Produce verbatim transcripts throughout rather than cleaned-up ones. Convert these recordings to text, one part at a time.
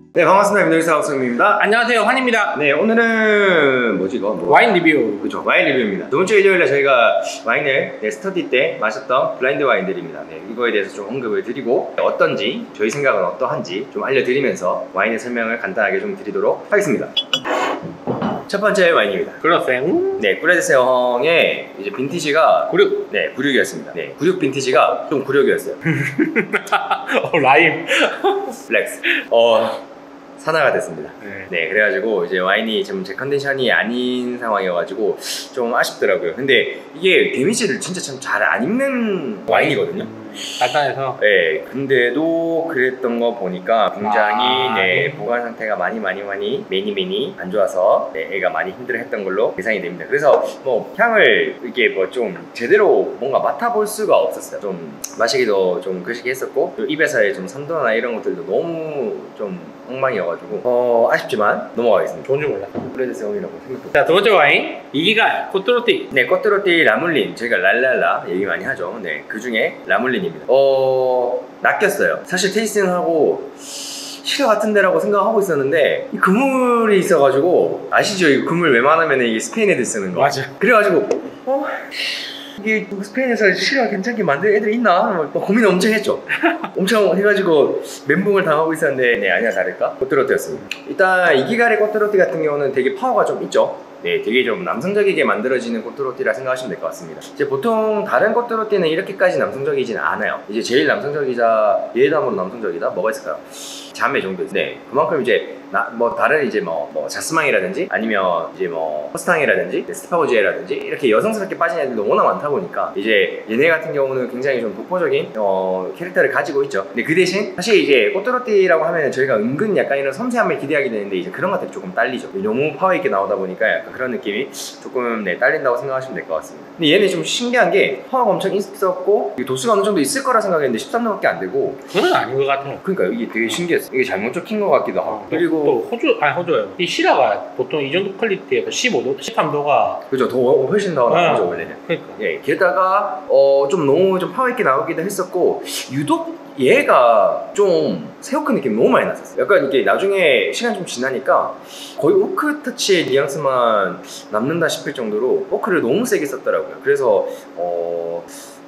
네, 반갑습니다. 민노리사 박수입니다. 안녕하세요, 환입니다. 네, 오늘은 뭐지 이거? 뭐... 와인 리뷰. 그죠, 와인 리뷰입니다. 두번째 일요일에 저희가 와인을 네, 스터디 때 마셨던 블라인드 와인들입니다. 네, 이거에 대해서 좀 언급을 드리고 어떤지, 저희 생각은 어떠한지 좀 알려드리면서 와인의 설명을 간단하게 좀 드리도록 하겠습니다. 첫 번째 와인입니다. 그렇생. 네, 꾸레드세형의 이제 빈티지가 구륙. 네, 구륙이었습니다. 네, 구륙 빈티지가 좀 구륙이었어요. 어, 라임. 플렉스. 어, 산화가 됐습니다. 네. 네, 그래가지고 이제 와인이 지금 제 컨디션이 아닌 상황이어가지고 좀 아쉽더라고요. 근데 이게 데미지를 진짜 참 잘 안 입는 와인이거든요. 음, 간단해서. 네, 근데도 그랬던 거 보니까 굉장히 아, 네, 네. 보관 상태가 많이 많이 많이 매니 매니 안 좋아서 네, 애가 많이 힘들어했던 걸로 예상이 됩니다. 그래서 뭐 향을 이게 뭐 좀 제대로 뭔가 맡아볼 수가 없었어요. 좀 마시기도 좀 그시기 했었고 입에서의 좀 산도나 이런 것들도 너무 좀 엉망이어가지고 어 아쉽지만 넘어가겠습니다. 좋은 줄 몰라. 꾸레드세형이라고 생각합니다. 자, 두 번째 와인. 이기가 코트로티. 네, 꼬뚜로띠 라물린 저희가 랄랄라 얘기 많이 하죠. 네, 그 중에 라물린입니다. 어 낚였어요. 사실 테이스팅하고 실화 같은데라고 생각하고 있었는데 이 그물이 있어가지고 아시죠? 이 그물 웬만하면 이게 스페인 애들 쓰는 거. 맞아. 그래가지고 어 이게 스페인에서 실화 괜찮게 만든 애들 있나? 뭐 고민 엄청 했죠. 엄청 해가지고 멘붕을 당하고 있었는데 네, 아니야 다를까? 꼬뚜로띠였습니다. 일단 이기가리 꼬뚜로띠 같은 경우는 되게 파워가 좀 있죠. 네, 되게 좀 남성적이게 만들어지는 꼬뚜로띠라 생각하시면 될 것 같습니다. 이제 보통 다른 꼬뚜로띠는 이렇게까지 남성적이지는 않아요. 이제 제일 남성적이자 얘 다음으로 남성적이다? 뭐가 있을까요? 자매 정도. 네, 그만큼 이제 나, 뭐 다른 이제 뭐, 뭐 자스망이라든지 아니면 이제 뭐 호스탕이라든지 스파고지에라든지 이렇게 여성스럽게 빠진 애들도 워낙 많다 보니까 이제 얘네 같은 경우는 굉장히 좀 독보적인 어, 캐릭터를 가지고 있죠. 근데 그 대신 사실 이제 꼬뚜로띠라고 하면 저희가 은근 약간 이런 섬세함을 기대하게 되는데 이제 그런 것들이 조금 딸리죠. 너무 파워 있게 나오다 보니까 약간 그런 느낌이 조금 네, 딸린다고 생각하시면 될 것 같습니다. 근데 얘는 좀 신기한 게 파워가 엄청 있었고 도수가 어느 정도 있을 거라 생각했는데 십삼 도밖에 안 되고 그건 아닌 것 같아요. 그러니까 이게 되게 신기했어. 이게 잘못 적힌 것 같기도 하고. 어, 그리고 또 호주, 아니 호주예요. 이 시라가 보통 이 정도 퀄리티에서 십오 도, 십삼 도가 그죠, 더 훨씬 더 나오죠 원래는. 그러니까. 예, 게다가 어, 좀 너무 좀 파워 있게 나오기도 했었고 유독 얘가 좀 새우크 느낌 너무 많이 났었어요. 약간 이게 나중에 시간 좀 지나니까 거의 오크 터치의 뉘앙스만 남는다 싶을 정도로 오크를 너무 세게 썼더라고요. 그래서 어...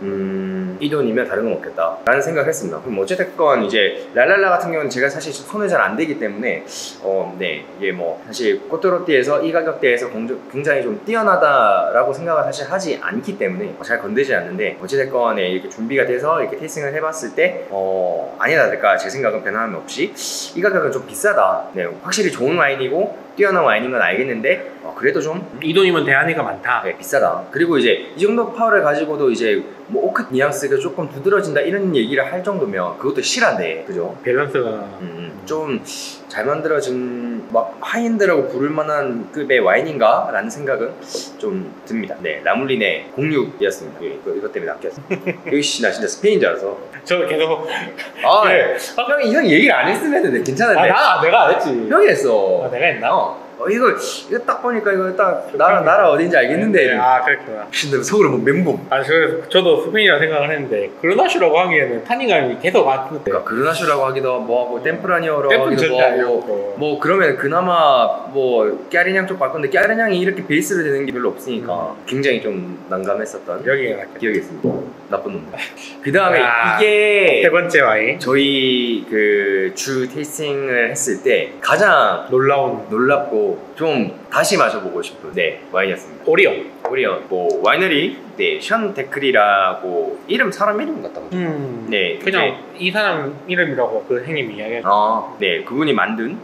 음... 이 돈이면 다른 건 없겠다 라는 생각을 했습니다. 그럼 어쨌든 이제 랄랄라 같은 경우는 제가 사실 손에 잘 안 대기 때문에 어, 네, 이게 뭐 사실 꼬뚜로띠에서 이 가격대에서 굉장히 좀 뛰어나다라고 생각을 사실 하지 않기 때문에 잘 건드지 않는데 어찌됐건 이렇게 준비가 돼서 이렇게 테이스팅을 해봤을 때 어, 아니나 다를까 제 생각은 변함이 없이 이 가격은 좀 비싸다. 네, 확실히 좋은 와인이고 뛰어난 와인인 건 알겠는데 어, 그래도 좀 이 돈이면 대안이가 많다. 네, 비싸다. 그리고 이제 이 정도 파워를 가지고도 이제 뭐 오크 뉘앙스가 조금 두드러진다 이런 얘기를 할 정도면 그것도 실한데 그죠? 밸런스가 음, 좀 잘 만들어진 막 하이엔드라고 부를 만한 급의 와인인가? 라는 생각은 좀 듭니다. 네, 라물린의 공육이었습니다. 예, 이거, 이것 때문에 낚였어. 여기씨 나 진짜 스페인인 줄 알아서. 저 계속 아, 네. 형이 형이 얘기를 안 했으면 괜찮은데. 아, 나 내가 안 했지. 형이 했어. 아, 내가 했나? 어. 어, 이거 이거 딱 보니까 이거 딱 나라 나라 어딘지 알겠는데. 네, 아, 그랬구나. 근데 속으로 뭐 멘붕. 아, 저, 저도 스페인이라 생각을 했는데 그르나슈라고 하기에는 타닝감이 계속 왔는데. 그러니까 그르나슈라고 하기도 뭐하고 템프라니어라고 템프 하기도 절대 뭐하고 아니었고. 뭐 그러면 그나마 뭐 까리냥 쪽 바꿨는데 까리냥이 이렇게 베이스로 되는 게 별로 없으니까 음. 굉장히 좀 난감했었던 여기가 낫겠다. 기억이 있습니다. 나쁜 놈. 그 다음에 야, 이게 세 번째 와인. 저희 그 주 테이스팅을 했을 때 가장 놀라운 놀랍고 좀 다시 마셔보고 싶은 네 와인이었습니다. 오리온. 오리온 뭐 와이너리 네 션 데크리라고 이름 사람 이름 같다. 음. 네 그냥 이제 이 사람 이름이라고 그 형님이 이야기했죠. 아, 네, 그분이 만든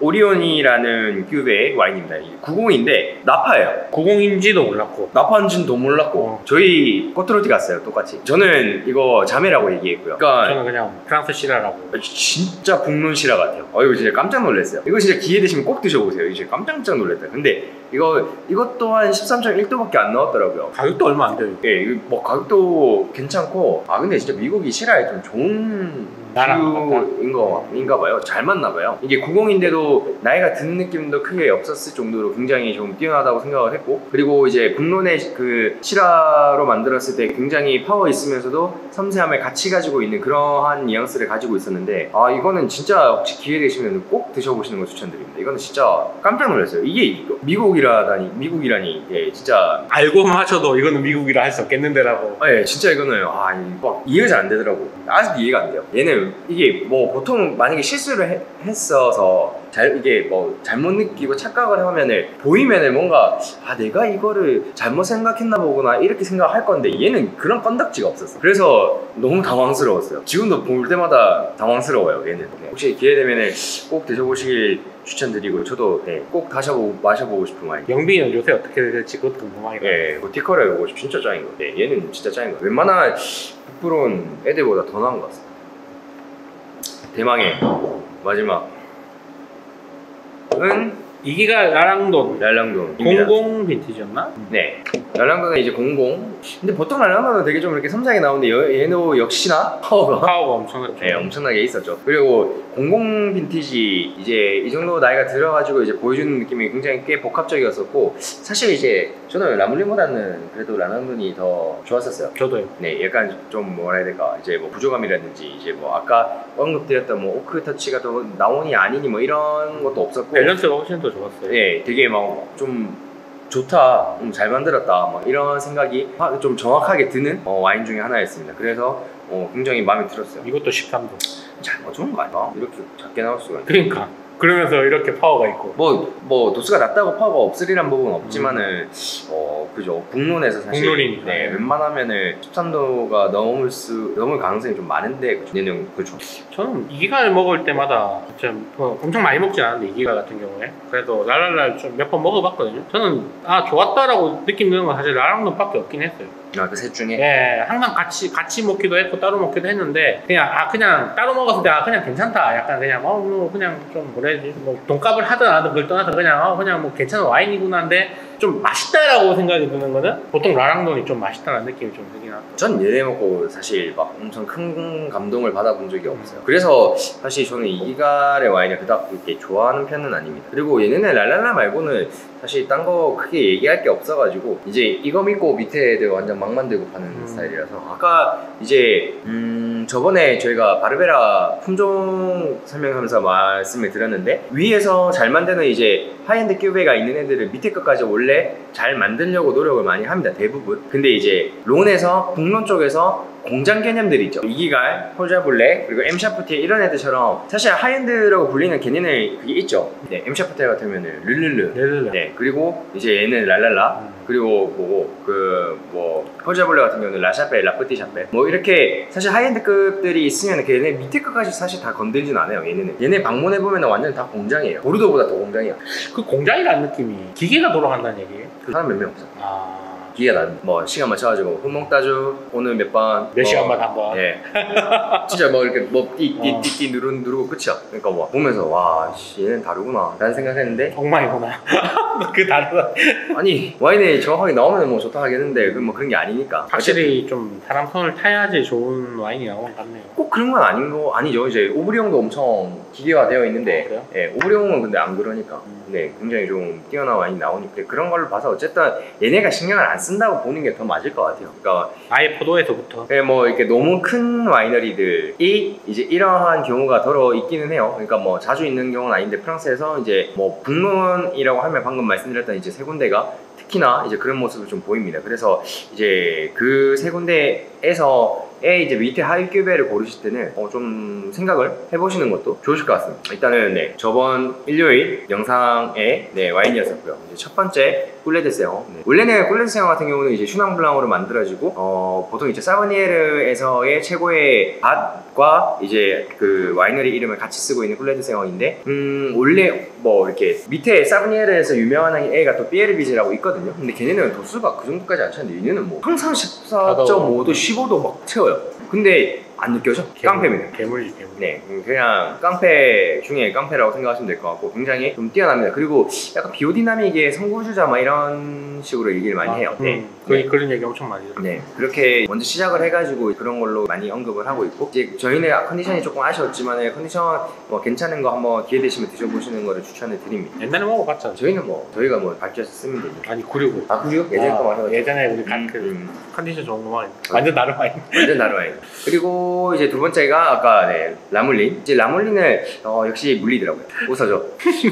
오리온이라는 큐브의 와인입니다. 구공인데 나파예요. 구공인지도 몰랐고. 나파인지도 몰랐고 어. 저희 꼬트로티 갔어요, 똑같이. 저는 이거 자매라고 얘기했고요. 그러니까 저는 그냥 프랑스 시라라고. 진짜 북론 시라 같아요. 어, 이거 진짜 깜짝 놀랐어요. 이거 진짜 기회 되시면 꼭 드셔보세요. 이거 진짜 깜짝깜짝 놀랐다. 근데 이거 이것 또한 십삼 점 일 도밖에 안 나왔더라고요. 가격도 얼마 안 돼요. 예, 이거 뭐 가격도 괜찮고 아 근데 진짜 미국이 실화에 좀 좋은 뷰인 거인가 봐요. 잘 맞나 봐요. 이게 구십인데도 나이가 드는 느낌도 크게 없었을 정도로 굉장히 좀 뛰어나다고 생각을 했고, 그리고 이제 북론의 그 실화로 만들었을 때 굉장히 파워 있으면서도 섬세함을 같이 가지고 있는 그러한 뉘앙스를 가지고 있었는데, 아 이거는 진짜 혹시 기회 되시면 꼭 드셔보시는 걸 추천드립니다. 이거는 진짜 깜짝 놀랐어요. 이게 미국이라다니 미국이라니 예, 진짜 알고만 하셔도 이거는 미국이라 할 수 없겠는데라고. 아, 예, 진짜 이거는 아, 막 이해가 잘 안 되더라고. 아직도 이해가 안 돼요. 얘는 이게 뭐 보통 만약에 실수를 해, 했어서 잘 이게 뭐 잘못 느끼고 착각을 하면은 보이면은 뭔가 아 내가 이거를 잘못 생각했나 보구나 이렇게 생각할 건데 얘는 그런 건덕지가 없었어. 그래서 너무 당황스러웠어요. 지금도 볼 때마다 당황스러워요 얘는. 네, 혹시 기회 되면은 꼭 드셔보시길 추천드리고 저도 네, 꼭 다셔보고 마셔보고 싶은 와인. 영빈이는 요새 어떻게 될지 그것도 궁금하긴 하네요. 예, 뭐 티커를 보고 진짜 짱인 거. 네, 얘는 진짜 짱인 거. 웬만한 북부론 애들보다 더 나은 것 같습니다. 대망의 마지막은 이기가 라랑돈 랄랑돈입니다. 공공 빈티지였나? 네, 랄랑돈은 이제 공공. 근데 보통 랄랑돈은 되게 좀 이렇게 섬세하게 나오는데 여- 얘도 역시나 파워가 파워가 엄청나죠. 네, 엄청나게 있었죠. 그리고 공공 빈티지 이제 이 정도 나이가 들어가지고 이제 보여주는 느낌이 굉장히 꽤 복합적이었었고, 사실 이제 저는 라물린보다는 그래도 랄랑돈이 더 좋았었어요. 저도요. 네, 약간 좀 뭐라 해야 될까, 이제 뭐 부조감이라든지 이제 뭐 아까 언급드렸던 뭐 오크 터치가 또 나오니 아니니 뭐 이런 것도 없었고, 밸런스가 훨씬 더 좋았어요. 네, 되게 막 좀 좋다, 음, 잘 만들었다, 막 이런 생각이 하- 좀 정확하게 드는 어, 와인 중에 하나였습니다. 그래서 어, 굉장히 마음에 들었어요. 이것도 십삼 도. 잘 맞추는 거 아닌가? 이렇게 작게 나올 수가 있나? 그러니까 그러면서 이렇게 파워가 있고. 뭐, 뭐 도수가 낮다고 파워가 없으리란 부분은 없지만은 어 그죠, 북론에서 사실 북론이니까. 네, 웬만하면은 십삼 도가 넘을 수 넘을 가능성이 좀 많은데 얘는 그렇죠. 저는 이기가를 먹을 때마다 좀 어, 엄청 많이 먹진 않았는데 이기가 같은 경우에 그래도 랄랄랄 좀 몇 번 먹어봤거든요. 저는 아 좋았다라고 느낌 드는 건 사실 라랑돈밖에 없긴 했어요. 아, 그 셋 중에 예, 항상 같이 같이 먹기도 했고 따로 먹기도 했는데 그냥 아 그냥 따로 먹었을 때 아 그냥 괜찮다. 약간 그냥 어 뭐 그냥 좀 뭐라 해야지 뭐 돈값을 하든 안 하든 그걸 떠나서 그냥 어 그냥 뭐 괜찮은 와인이구나인데 좀 맛있다라고 생각이 드는 거는 보통 라랑돈이 좀 맛있다는 느낌이 좀 들긴 하더라고요. 전 얘네 먹고 사실 막 엄청 큰 감동을 받아본 적이 없어요. 그래서 사실 저는 이기갈의 와인을 그닥 그렇게 좋아하는 편은 아닙니다. 그리고 얘네는 랄랄라 말고는 사실 딴 거 크게 얘기할 게 없어가지고 이제 이거 믿고 밑에 애들 완전 막 만들고 파는 음. 스타일이라서, 아까 이제 음 저번에 저희가 바르베라 품종 설명하면서 말씀을 드렸는데, 위에서 잘 만드는 이제 하이엔드 큐베가 있는 애들을 밑에 것까지 원래 잘 만들려고 노력을 많이 합니다, 대부분. 근데 이제 론에서 북론 쪽에서 공장 개념들이 있죠. 이기갈, 홀자블랙, 그리고 엠샤프티에 이런 애들처럼 사실 하이엔드라고 불리는 걔네는 그게 있죠. 네, 엠샤프티에 같으면은 르르르. 르르르. 네, 그리고 이제 얘는 랄랄라. 음. 그리고 뭐 그 뭐 홀자블랙 같은 경우는 라샤펠, 라프티 샤펠. 뭐 이렇게 사실 하이엔드급들이 있으면 걔네 밑에 끝까지 사실 다 건들진 않아요. 얘네는. 얘네 방문해 보면 완전 다 공장이에요. 보르도보다 더 공장이야. 그 공장이라는 느낌이 기계가 돌아간다는 얘기예요. 그 사람 몇 명 없어. 아. 기회가 나, 뭐 시간 맞춰가지고 훈목 따주 오늘 몇 번, 몇 시간마다 한 번. 예, 진짜 뭐 이렇게 뭐 띠 띠 어. 띠 띠 누르 누르고 끝이야. 그러니까 뭐 보면서 와, 씨, 얘는 다르구나 라는 생각했는데, 엉망이구나. 그 다르다. 아니 와인이 정확하게 나오면 뭐 좋다 하겠는데 그 뭐 그런 게 아니니까. 확실히 좀 사람 손을 타야지 좋은 와인이 나오는 것 같네요. 꼭 그런 건 아닌 거 아니죠. 이제 오브리옹도 엄청 기계화되어 있는데, 어, 그래요? 예, 오브리옹은 근데 안 그러니까. 음. 네, 굉장히 좀 뛰어난 와인이 나오니까 그런 걸로 봐서 어쨌든 얘네가 신경을 안 쓴다고 보는 게 더 맞을 것 같아요. 그러니까 아예 포도에서부터. 예, 뭐 이렇게 너무 큰 와이너리들이 이제 이러한 경우가 더러 있기는 해요. 그러니까 뭐 자주 있는 경우는 아닌데, 프랑스에서 이제 뭐 북론이라고 하면 방금 말씀드렸던 이제 세 군데가 특히나 이제 그런 모습을 좀 보입니다. 그래서 이제 그 세 군데에서 에 이제 밑에 하이큐베를 고르실 때는 어 좀 생각을 해보시는 것도 좋으실 것 같습니다. 일단은 네, 저번 일요일 영상에 네, 와인이었었고요. 이제 첫 번째 꿀레드세요. 네. 원래는 꿀레드세요 같은 경우는 이제 슈낭블랑으로 만들어지고 어 보통 이제 사브니에르에서의 최고의 밭과 이제 그 와이너리 이름을 같이 쓰고 있는 꿀레드세요인데, 음 원래 뭐 이렇게 밑에 사브니에르에서 유명한 애가 또 피에르비제라고 있거든요. 근데 걔네는 도수가 그 정도까지 안 차는데 얘네는 뭐 항상 십사 점 오 도, 십오 도 막 채워요. 근데 안 느껴져? 괴물, 깡패입니다. 괴물이 괴물. 네, 음, 그냥 깡패 중에 깡패라고 생각하시면 될 것 같고 굉장히 좀 뛰어납니다. 그리고 약간 비오디나믹의 선구주자 막 이런 식으로 얘기를 많이 아, 해요. 음, 네. 그, 네. 그런 얘기 엄청 많이 들어요. 네, 그렇게 먼저 시작을 해가지고 그런 걸로 많이 언급을 하고 있고 이제 저희는 컨디션이 조금 아쉬웠지만 컨디션 뭐 괜찮은 거 한번 기회 되시면 드셔보시는 거를 추천을 드립니다. 옛날에 먹어봤잖아. 저희는 뭐 저희가 뭐 밝혀서 쓰면 되죠. 아니 구리고. 아 그죠? 예전에 거 마셔가지고 예전에 우리 가, 음, 그 음. 컨디션 좋은 거 많이. 완전 나름 많이. 완전 나루와인. 그리고 이제 두 번째가 아까 네, 라물린. 이제 라물린을 어, 역시 물리더라고요. 웃어줘.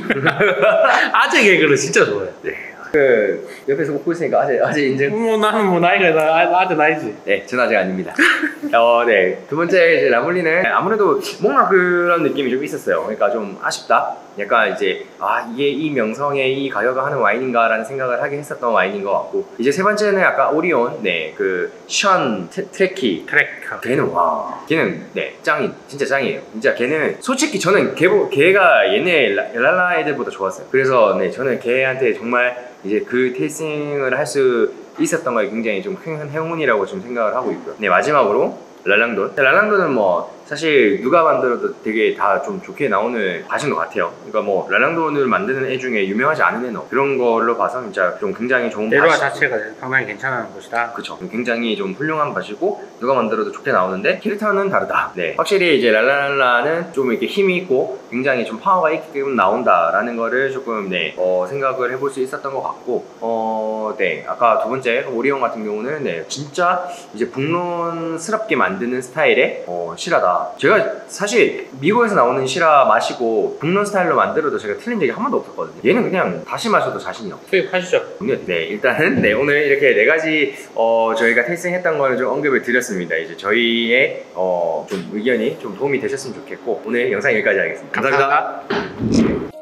아재 개그를 진짜 좋아해. 그 옆에서 웃고 있으니까 아재 아재 인증. 뭐 나는 뭐 나이가 나 아재 나이지. 네, 전 아직 아닙니다. 어, 네. 두 번째 이제 라물리는 아무래도 뭔가 그런 느낌이 좀 있었어요. 그러니까 좀 아쉽다. 약간 이제 아 이게 이 명성에 이 가격을 하는 와인인가라는 생각을 하게 했었던 와인인 것 같고 이제 세 번째는 약간 오리온, 네, 그션 트레키. 트랙. 걔는 와, 걔는 네 짱이 진짜 짱이에요. 진짜 걔는 솔직히 저는 걔 걔가 얘네 라- 랄라 애들보다 좋았어요. 그래서 네 저는 걔한테 정말 이제 그 테이스팅을 할 수 있었던 거에 굉장히 좀 큰 행운이라고 좀 생각을 하고 있고요. 네 마지막으로 랄랑돈. 랄랑돈은 뭐 사실 누가 만들어도 되게 다 좀 좋게 나오는 밭인 것 같아요. 그러니까 뭐 랄랑돈을 만드는 애 중에 유명하지 않은 애는 없- 그런 걸로 봐서 진짜 좀 굉장히 좋은 내로와 밭이- 자체가 상당히 괜찮은 곳이다. 그쵸. 굉장히 좀 훌륭한 밭이고 누가 만들어도 좋게 나오는데 캐릭터는 다르다. 네. 확실히 이제 랄랄라는 좀 이렇게 힘이 있고 굉장히 좀 파워가 있기 때문에 나온다라는 거를 조금 네 어, 생각을 해볼 수 있었던 것 같고 어, 네 아까 두 번째 오리온 같은 경우는 네 진짜 이제 북론스럽게 만드는 스타일의 어, 시라다. 제가 사실 미국에서 나오는 시라 마시고 북론 스타일로 만들어도 제가 틀린 적이 한 번도 없었거든요. 얘는 그냥 다시 마셔도 자신이 없어요. 수입하시죠. 네, 일단은 네 오늘 이렇게 네 가지 어, 저희가 테이스팅했던 거를 좀 언급을 드렸습니다. 이제 저희의 어, 좀 의견이 좀 도움이 되셨으면 좋겠고 오늘 영상 여기까지 하겠습니다. 감사합니다. 감사합니다.